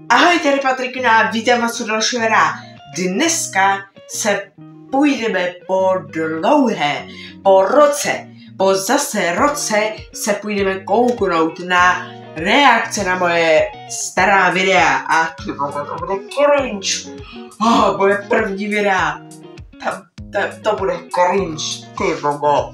Ahoj, tady Patrikina, vítám vás u dalšího videa. Dneska se půjdeme po zase roce se půjdeme kouknout na reakce na moje stará videa a to bude cringe. Moje první videa, to bude cringe, ty bogo.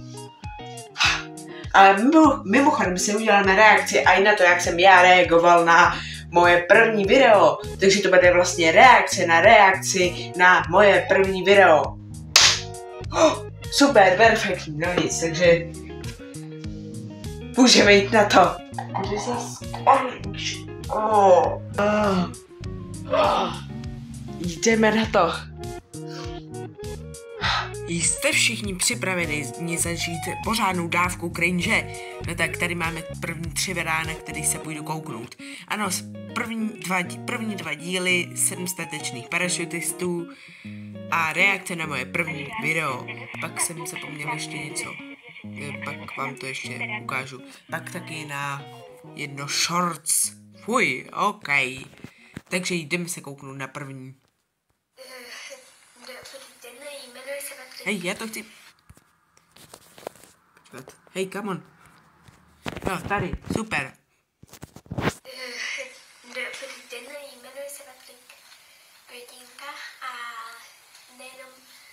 A mimochodem si uděláme reakci i na to, jak jsem já reagoval na moje první video, takže to bude vlastně reakce na reakci na moje první video. Super, perfektní, no nic, takže můžeme jít na to. Jdeme na to. Jste všichni připraveni zažít pořádnou dávku cringe? No tak tady máme první 3 videa, na který se půjdu kouknout. Ano, první dva díly 7 statečných parašutistů a reakce na moje první video. Pak jsem zapomněl ještě něco. Pak vám to ještě ukážu. Pak taky na jedno shorts. Fuj, ok. Takže jdeme se kouknout na první. Hej, já to chci. Počkat. Hej, come on. No, tady, super. Dobrý den, jmenuji se Patrik Květinka a nejenom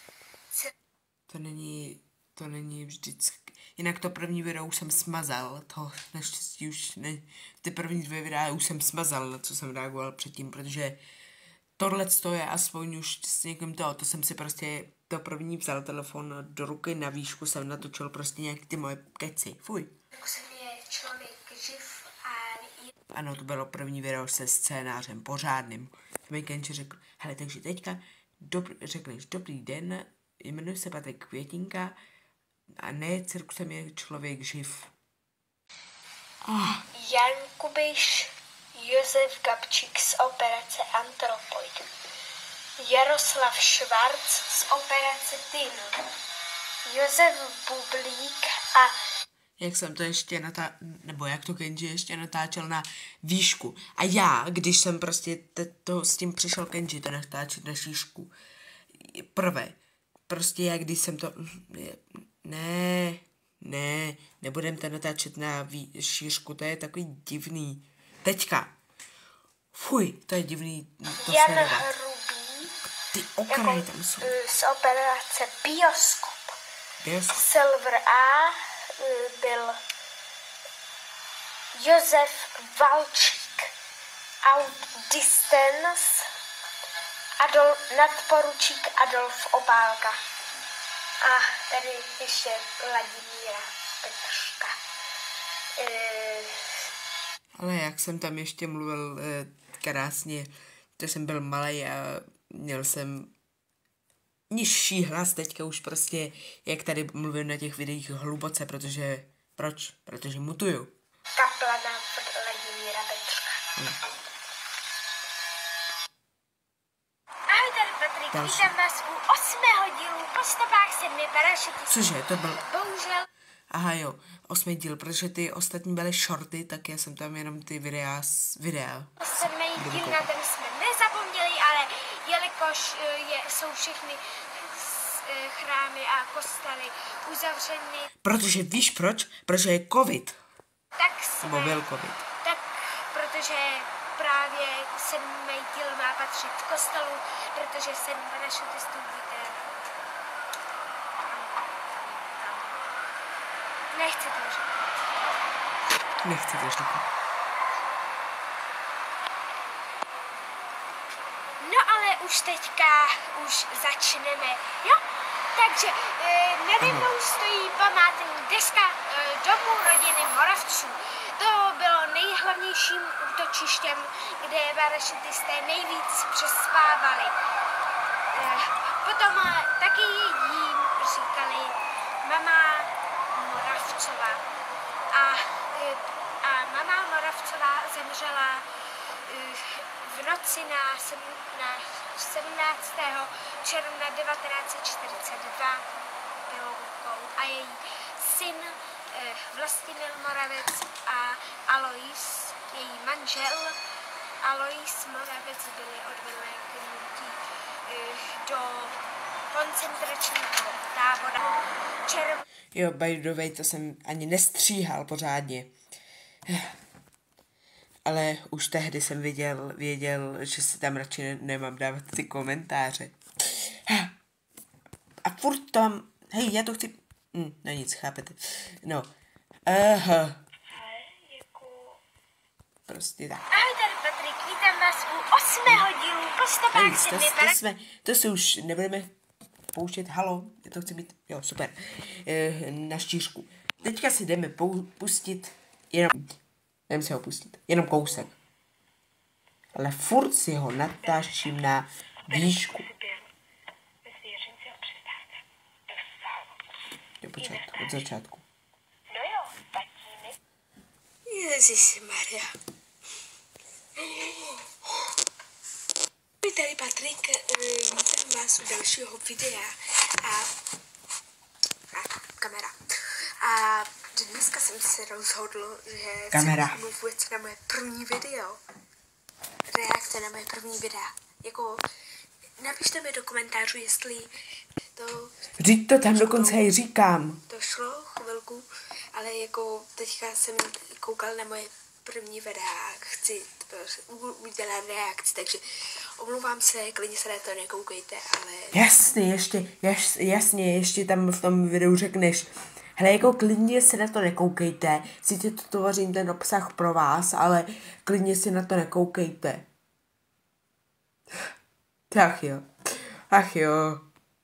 To není vždycky. Jinak to první video už jsem smazal. To naštěstí už ne. Ty první 2 videa už jsem smazal, na co jsem reagoval předtím, protože tohle je aspoň už s někým to jsem si prostě to první vzal telefon do ruky, na výšku jsem natočil prostě nějaký ty moje keci. Fuj. Jako se mě člověk živ a... Ano, to bylo první video se scénářem pořádným. Mi Kenči řekl, hele, takže teďka řekneš dobrý den, jmenuji se Patrik Květinka a ne cirkusem je člověk živ. Jan Kubiš, Josef Gabčík z operace Antropoid, Jaroslav Švarc z operace Tin, Josef Bublík a... Jak jsem to ještě jak to Kenji ještě natáčel na výšku. A já, když jsem prostě s tím přišel Kenji to natáčet na šíšku. Prostě já, když jsem to... Nebudem to natáčet na šířku, to je takový divný. Teďka. Fuj, to je divný to Jan sledovat. Hrubý, Ty okraje tam jsou. z operace Bioskop. Silver A byl Josef Valčík, Out Distance, nadporučík Adolf Opálka. A tady ještě Vladimíra Petržka. Ale jak jsem tam ještě mluvil krásně, to jsem byl malej a měl jsem nižší hlas, teďka už prostě, jak tady mluvím na těch videích hluboce, protože, proč? Protože mutuju. Kaplana Vladimíra Petržka. Ahoj, tady Patrik, vítám vás u 8. dílu po stopách 7 parašutistů. Cože, to byl... Bohužel. Aha jo, 8. díl, protože ty ostatní byly shorty, tak já jsem tam jenom ty videa. 7. díl na ten jsme nezapomněli, ale jelikož jsou všechny chrámy a kostely uzavřeny. Protože víš proč? Protože je covid. Tak jsme... Nebo byl covid. Tak, protože právě 7. díl má patřit kostelu, protože 7 parašutistů Nechci to říkat. Nechci to říkat. No ale už teďka začneme, jo? Takže nade mnou stojí památní deska domu rodiny Moravců. To bylo nejhlavnějším útočištěm, kde parašutisté nejvíc přespávali. Potom taky jim říkali mama Moravcová. A mama Moravcová zemřela v noci na 17. června 1942 pilovkou a její syn Vlastimil Moravec a Alois, její manžel, Aloismové věci byly odvedeny do koncentračního tábora. Jo, by the way, to jsem ani nestříhal pořádně. Ale už tehdy jsem věděl, že si tam radši nemám dávat ty komentáře. A furt tam, hej, já to chci, no nic, chápete. No, prostě tak. Ahoj, tady Patrik, vítám vás u 8. dílu Postapák se to si už nebudeme pouštět, halo, já to chci mít, jo, super, na štířku. Teďka si jdeme pustit, jdeme si ho pustit, jenom kousek. Ale furt si ho natáčím na výšku. Jo, počkat, od začátku. No jo, tatínek. Ježišmarja. Tady Patrik, vítám vás u dalšího videa a kamera. A dneska jsem se rozhodl, že kamera. Vůbec na moje první video. Reakce na moje první videa. Jako, napište mi do komentářů, jestli to... Vždyť to tam dokonce i říkám. To šlo chvilku, ale jako teďka jsem koukal na moje první videa a chci udělat reakci, takže omlouvám se, klidně se na to nekoukejte, ale... Jasně, ještě tam v tom videu řekneš, hele, jako klidně se na to nekoukejte, sice to tvořím ten obsah pro vás, ale klidně si na to nekoukejte. Ach jo.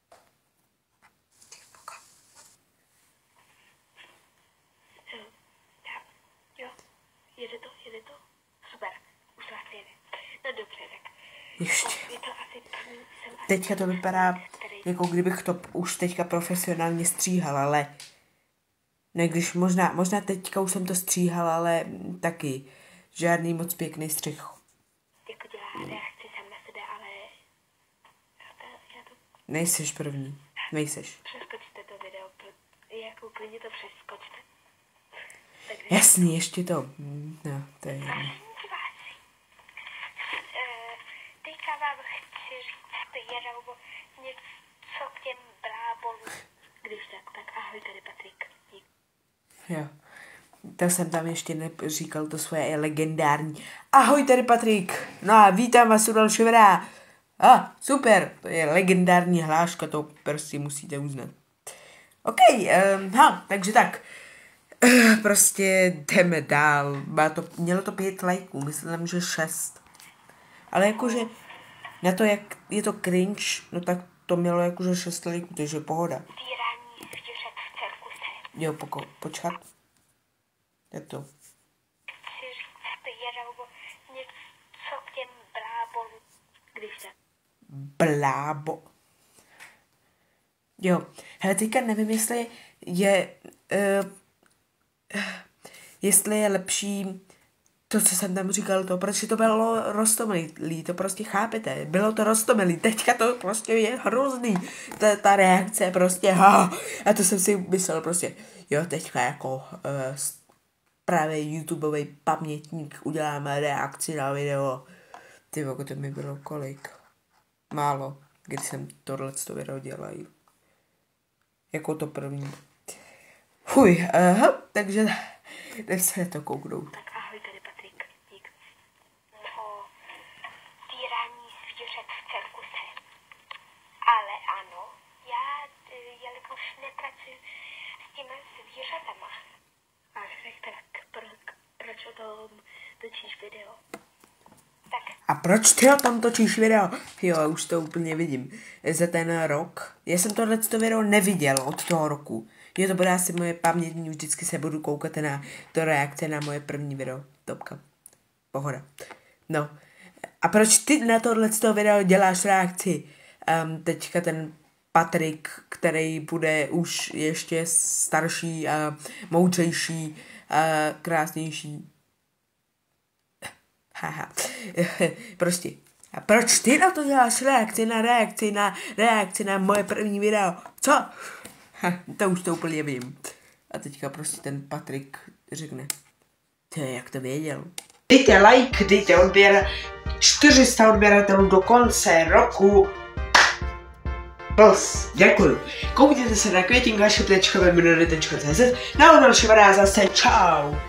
Jede to? Super, už to asi jede. No dobře, tak. Ještě. Je to asi první, Teďka to vypadá, jako kdybych to už teďka profesionálně stříhal, ale... Ne, když možná teďka už jsem to stříhal, ale taky žádný moc pěkný střih. Jako dělá reakci sám na sebe, ale... Já to... Nejseš první, nejseš. Přeskočte to video, jako klidně to přeskočte. Jasný, ještě to, no, to je jedno. Teďka vám chci říct jenom něco k těm blábolům. Když tak ahoj, tady Patrik. Dík. Jo, to jsem tam ještě neříkal to svoje legendární. Ahoj, tady Patrik, no a vítám vás u dalšího videa. Super, to je legendární hláška, to prostě musíte uznat. OK, takže tak. Prostě jdeme dál. Mělo to 5 lajků, myslím, že 6. Ale jakože na to, jak je to cringe, no tak to mělo jakože 6 lajků, takže pohoda. Týrání zvířat v cirkuse. Jo, počkat. Jak to? Chci říct jenom něco k těm blábolům. Když tak. Blábo. Jo, hele, teďka nevím, jestli je lepší to, co jsem tam říkal, to, protože to bylo roztomilý, to prostě chápete, bylo to roztomilý, teďka to prostě je hrozný, ta reakce prostě, a to jsem si myslel prostě, jo, teďka jako právě YouTubeový pamětník uděláme reakci na video, ty voko, to mi bylo kolik, málo, když jsem tohleto video dělal, jako to první. Takže jdem se na to kouknout. Tak ahoj, tady Patrik, dík. O týrání zvířat v cirkuse. Ale ano, já, jelikož nepracuji s těma zvířatama. A tak proč o tom točíš video? Tak. A proč ty o tom točíš video? Jo, už to úplně vidím. Za ten rok. Já jsem tohleto video neviděl od toho roku. Jo, to bude asi moje pamětní, vždycky se budu koukat na to reakce na moje první video. Topka. Pohoda. No. A proč ty na tohleto video děláš reakci? Teďka ten Patrik, který bude už ještě starší a moudřejší a krásnější. Haha. Prostě. A proč ty na to děláš reakci na moje první video? Co? To už to úplně vím. A teďka prostě ten Patrik řekne, jak to věděl. Dejte like, dejte odběr, 400 odběratelů do konce roku. Děkuju. Koukněte se na květinkašop.webinary.cz. Na další videa zase čau.